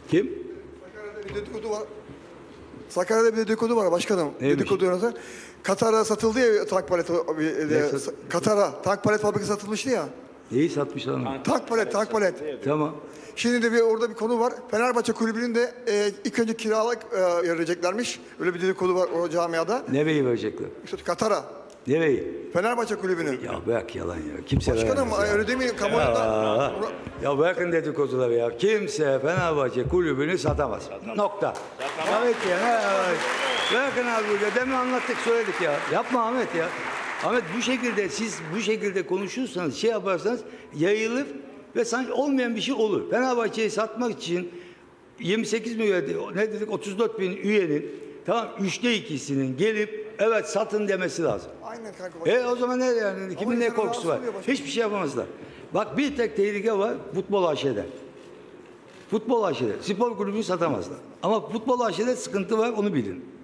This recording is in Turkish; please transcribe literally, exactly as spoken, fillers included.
Kim? Sakarya'da bir dedikodu var. Sakarya'da bir dedikodu var başkanım. Neymiş? Dedikodu yöneten. Katar'a satıldı ya tank palet. Ne sat- Katar'a tank palet fabrikası satılmıştı ya. Neyi satmış lan? Tank palet, tank palet. Tamam. Şimdi de bir orada bir konu var. Fenerbahçe kulübünün de e, ilk önce kiralık e, vereceklermiş. Öyle bir dedikodu var o camiada. Nereyi verecekler? İşte Katar'a. Nereyi? Fenerbahçe kulübünün. Ya bırak yalan ya. Kimse Başkanım vermez ya. öyle demeyin kamuoyunda. Ya, ya bırakın dedikoduları ya. Kimse Fenerbahçe kulübünü satamaz. Nokta. Evet ya. Ne, bırakın abi burada. Demin anlattık söyledik ya. Yapma Ahmet ya. Ahmet bu şekilde siz bu şekilde konuşursanız şey yaparsanız yayılır ve sanki olmayan bir şey olur. Fenerbahçe'yi satmak için yirmi sekiz milyon ne dedik otuz dört bin üyenin tamam üçte ikisinin gelip evet satın demesi lazım. Aynen kanka. Başkanım. E o zaman ne yani? Kimin Ama ne insanlar korkusu var? rahatsız oluyor başkanım. Hiçbir şey yapamazlar. Bak bir tek tehlike var futbol A Ş'de. Futbol A Ş'de. Spor kulübünü satamazlar. Ama futbol A Ş'de sıkıntı var onu bilin.